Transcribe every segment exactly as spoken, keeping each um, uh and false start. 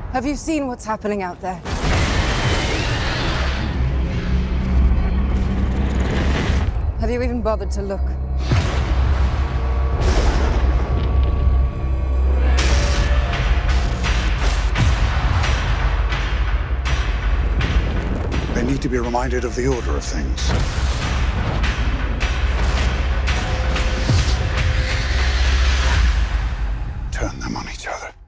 Have you seen what's happening out there? Have you even bothered to look? They need to be reminded of the order of things. Turn them on each other.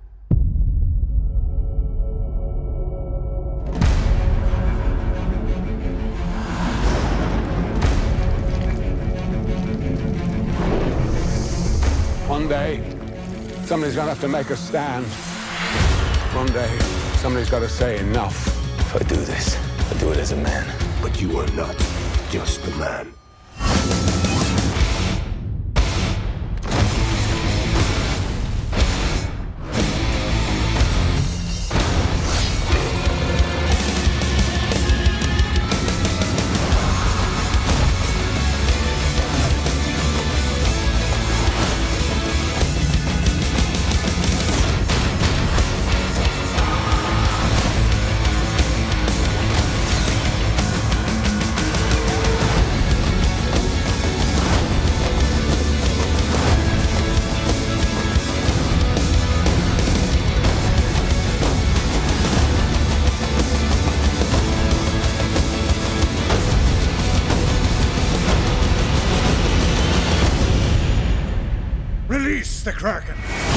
One day, somebody's gonna have to make a stand. One day, somebody's gotta say enough. If I do this, I do it as a man. But you are not just a man. Release the Kraken!